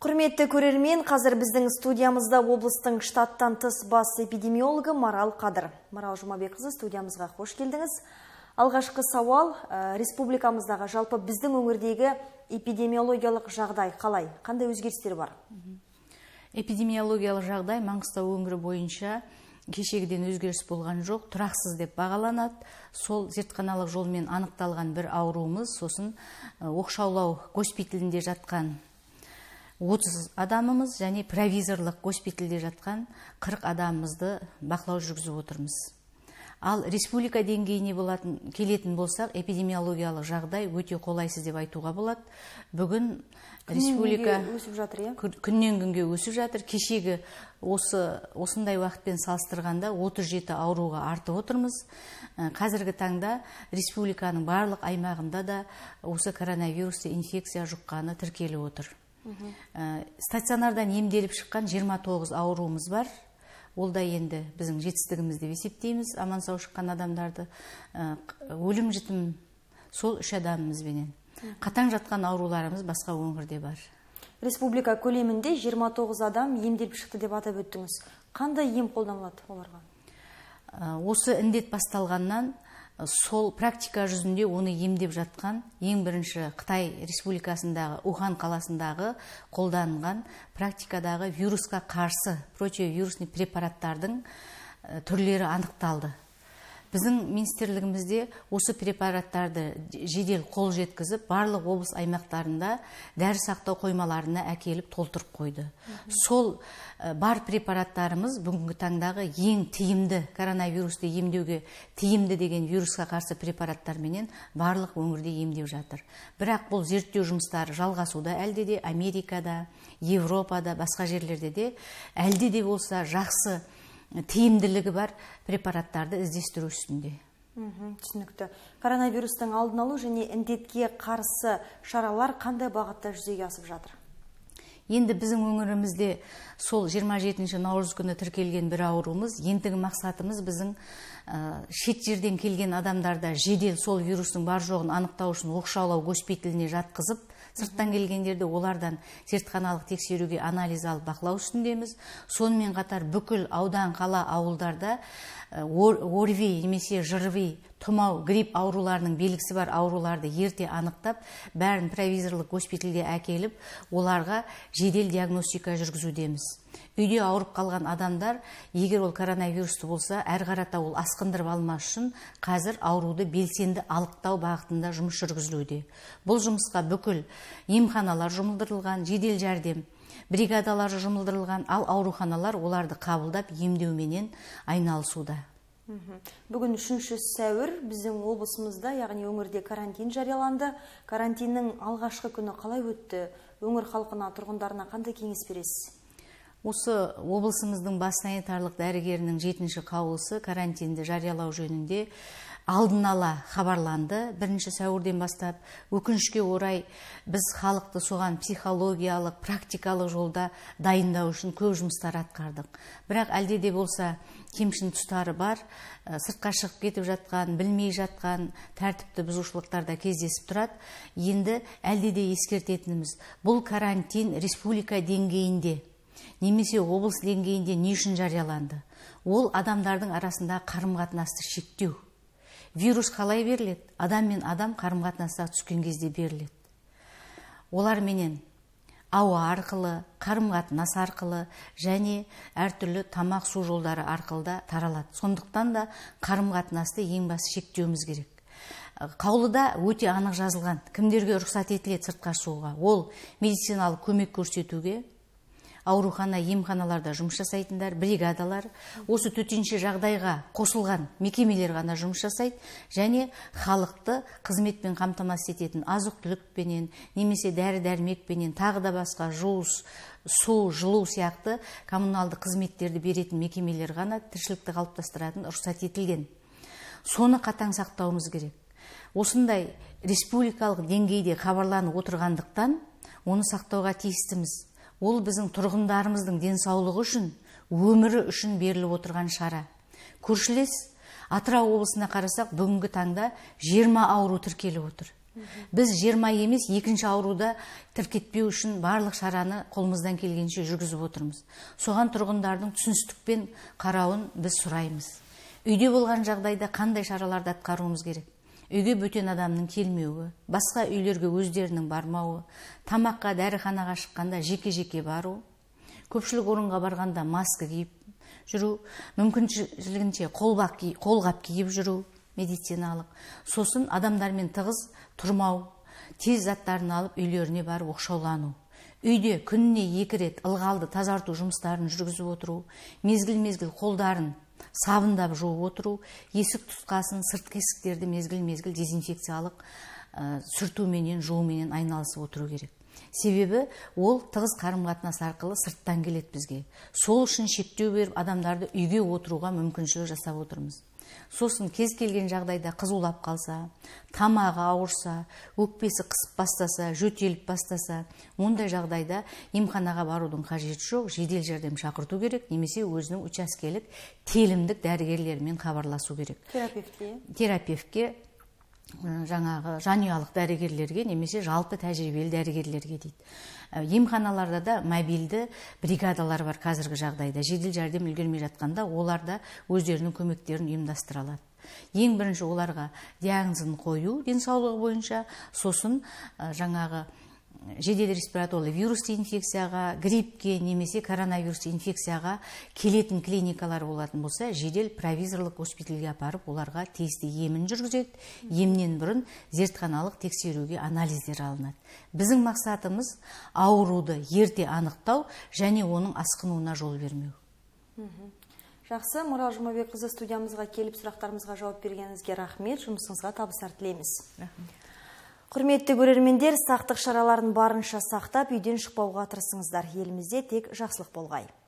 Құрметті көрермен, қазір біздің студиямызда облыстың штаттан тыс бас эпидемиологы Марал Қадыр. Марал Жұмабекқызы, студиямызға қош келдіңіз. Алғашқы сауал, республикамыздағы жалпы біздің өңірдегі эпидемиологиялық жағдай қалай? Қандай өзгерістер бар? Эпидемиологиялық жағдай Маңғыстау өңірі бойынша кешегіден өзгеріс болған жоқ, тұрақсыз деп бағаланады. Сол зертханалық жолмен анықталған бір ауруымыз, сосын оқшаулау госпиталінде жатқан 30 адамымыз және провизорлық госпиталде жатқан 40 адамымызды бақылау жүргізіп отырмыз. Ал республика деңгейіне келетін болсақ, эпидемиологиялық жағдай өте қолайсыз деп айтуға болады. Бүгін республика күннен күнге өсіп жатыр. Кешегі осындай уақытпен салыстырғанда 37 ауруға артып отырмыз. Қазіргі таңда республиканың барлық аймағында да осы коронавирусты инфекция жұққаны тіркеліп отыр. Стационардан емделіп шыққан 29 ауруымыз бар. Ол да енді біздің жетістігіміз деп есептейміз. Аман сау шыққан адамдарды өлім жітім сол 3 адамымызбенен. Қатаң жатқан ауруларымыз басқа өңірде бар. Республика көлемінде 29 адам емделіп шықты деп атап өттіңіз. Қандай ем қолданылады оларға? Осы індет басталғаннан сол практика жүзінде оны емдеп жатқан ең бірінші Қытай республикасындағы Ухан қаласындағы қолданылған практикадағы вирусқа қарсы противовирусный препараттардың түрлері анықталды. Біздің министрлігімізде осы препараттарды жедел қол жеткізіп, барлық облыс аймақтарында дәрі сақтау қоймаларына әкеліп толтырып қойды. Сол бар препараттарымыз бүгінгі таңдағы ең тиімді, коронавирусты емдеуге тиімді деген вирусқа қарсы препараттарменен барлық өңірде емдеп жатыр. Бірақ бұл зерттеу жұмыстары жалғасуда, әлде де Америкада, Европада, басқа жерлерде де әлде де болса жақсы тиімділігі бар препараттарды іздестіру үстінде. Түсінікті. Коронавирустың алдын алу және індетке қарсы шаралар қандай бағытта жүзеге асып жатыр? Енді біздің өңірімізде сол 27 наурыз күні тіркелген бір ауруымыз, ендігі мақсатымыз біздің шет жерден келген адамдарда жедел сол вирустың бар жоғын анықтау үшін оқшаулау госпиталіне жатқызып, сырттан келгендерді олардан зертханалық тексеруге анализ алып бақылау үстіндеміз. Сонымен қатар бүкіл аудан, қала, ауылдарда ОРВИ немесе ЖРВИ, тұмау, грипп ауруларының белгісі бар ауруларды ерте анықтап, бәрін провизорлық госпиталге әкеліп, оларға жедел диагностика жүргізудеміз. Үйде ауырып қалған адамдар, егер ол коронавирусты болса, әр қарата ол асқындырып алмас үшін қазір ауруды белсенді алықтау бағытында жұмыс жүргізілуде. Бұл жұмысқа бүкіл емханалар жұмылдырылған, жедел жәрдем бригадалары жұмылдырылған, ал ауруханалар оларды қабылдап емдеуменен айналысуда. Бүгін 3 сәуір біздің облысымызда, яғни өңірде карантин жарияланды. Карантиннің алғашқы күні қалай өтті? Өңір халқына, тұрғындарына қандай кеңес бересіз? Осы облысымыздың бас санитарлық дәрігерінің 7-ші қаулысы карантинді жариялау жөнінде алдын ала хабарланды. 1 сәуірден бастап, өкінішке орай біз халықты соған психологиялық, практикалық жолда дайындау үшін көп жұмыстар атқардық. Бірақ әлде де болса кемшін тұстары бар, сыртқа шығып кетіп жатқан, білмей жатқан тәртіпті бұзушылықтарда кездесіп тұрады. Енді әлде де ескертетініміз, бұл карантин республика деңгейінде немесе облыс деңгейінде не үшін жарияланды? Ол адамдардың арасында қарым-қатынасты шектеу. Вирус қалай беріледі? Адам мен адам қарым-қатынасқа түскен кезде беріледі. Оларменен ауа арқылы, қарым-қатынас арқылы және әртүрлі тамақ су жолдары арқылы да таралады. Сондықтан да қарым-қатынасты ең басы шектеуіміз керек. Қаулыда өте анық жазылған, кімдерге рұқсат етіледі сыртқа шығуға? Ол медициналық көмек көрсетуге, аурухана, емханаларда жұмыс жасайтындар, бригадалар, осы төтенше жағдайға қосылған мекемелер ғана жұмыс жасайды, және халықты қызметпен қамтамасыз ететін азық-түлікпенен, немесе дәрі-дәрмекпенен, тағы да басқа жуыс, су, жылу сияқты коммуналды қызметтерді беретін мекемелер ғана тіршілікті қалыптастыратын рұқсат етілген. Соны қатаң сақтауымыз керек. Осындай республикалық деңгейде хабарланып отырғандықтан, оны сақтауға тиістіміз. Ол біздің тұрғындарымыздың денсаулығы үшін, өмірі үшін беріліп отырған шара. Көршілес Атырау облысына қарасақ, бүгінгі таңда 20 ауру тіркеліп отыр. Біз 20 емес, екінші ауруда тіркетпеу үшін барлық шараны қолымыздан келгенше жүргізіп отырмыз. Соған тұрғындардың түсіністікпен қарауын біз сұраймыз. Үйде болған жағдайда қандай шараларды атқаруымыз керек? Үйге бөтен адамның келмеуі, басқа үйлерге өздерінің бармауы, тамаққа, дәріханаға шыққанда жеке-жеке бару, көпшілік орынға барғанда маска киіп жүру, мүмкіншілігінше қолғап киіп жүру, медициналық. Сосын адамдармен тығыз тұрмау, тез заттарын алып үйлеріне барып оқшаулану. Үйде күніне 2 рет ылғалды тазарту жұмыстарын жүргізіп отыру, мезгіл-мезгіл қолдарын сабындап жуып отыру, есік тұтқасын, сыртқы есіктерді мезгіл-мезгіл дезинфекциялық сүртуменен, жууменен айналысып отыру керек. Себебі ол тығыз қарым-қатынас арқылы сырттан келеді бізге. Сол үшін шектеу беріп адамдарды үйге отыруға мүмкіншілік жасап отырмыз. Сосын кез келген жағдайда қызулап қалса, тамағы ауырса, өкпесі қысып бастаса, жөтеліп бастаса, ондай жағдайда емханаға барудың қажеті жоқ, жедел жәрдем шақырту керек, немесе өзінің учаскелік телімдік дәрігерлермен хабарласу керек. Терапевтке, жаңағы жанұялық дәрігерлерге, немесе жалпы тәжірибелі дәрігерлерге дейді. Емханаларда да мобильді бригадалар бар қазіргі жағдайда. Жедел жәрдем үлгермей жатқанда оларда өздерінің көмектерін ұйымдастыра алады. Ең бірінші оларға диагнозын қою денсаулығы бойынша, сосын жаңағы жедел респираторлы вирусты инфекцияға, гриппке немесе коронавирус инфекцияға келетін клиникалар болатын болса, жедел провизорлық госпитальге апарып, оларға тиісті емін жүргізеді. Емнен бұрын зертханалық тексеруге анализдер алынады. Біздің мақсатымыз ауруды ерте анықтау және оның асқынуына жол бермеу. Жақсы, Марал Жұмабекқызы, студиямызға келіп сұрақтарымызға жауап бергеніңізге рахмет, жұмысыңызға табыстар тілейміз. Құрметті көрермендер, сақтық шараларын барынша сақтап, үйден шықпауға тырысыңыздар. Елімізде тек жақсылық болғай.